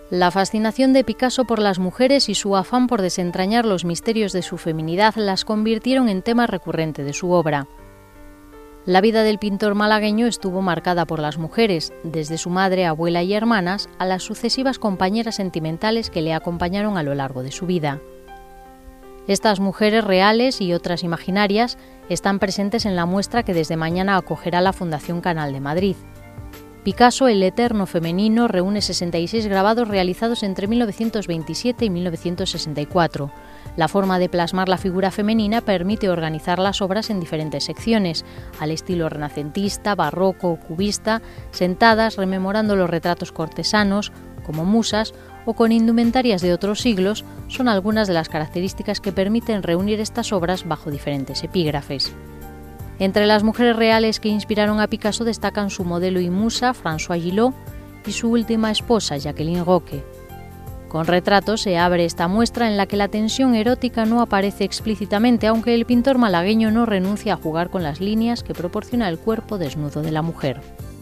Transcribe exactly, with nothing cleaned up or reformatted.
La fascinación de Picasso por las mujeres y su afán por desentrañar los misterios de su feminidad las convirtieron en tema recurrente de su obra. La vida del pintor malagueño estuvo marcada por las mujeres, desde su madre, abuela y hermanas, a las sucesivas compañeras sentimentales que le acompañaron a lo largo de su vida. Estas mujeres reales y otras imaginarias están presentes en la muestra que desde mañana acogerá la Fundación Canal de Madrid. Picasso, el eterno femenino, reúne sesenta y seis grabados realizados entre mil novecientos veintisiete y mil novecientos sesenta y cuatro. La forma de plasmar la figura femenina permite organizar las obras en diferentes secciones, al estilo renacentista, barroco o cubista, sentadas rememorando los retratos cortesanos, como musas, o con indumentarias de otros siglos, son algunas de las características que permiten reunir estas obras bajo diferentes epígrafes. Entre las mujeres reales que inspiraron a Picasso destacan su modelo y musa, Françoise Gillot, y su última esposa, Jacqueline Roque. Con retratos se abre esta muestra en la que la tensión erótica no aparece explícitamente, aunque el pintor malagueño no renuncia a jugar con las líneas que proporciona el cuerpo desnudo de la mujer.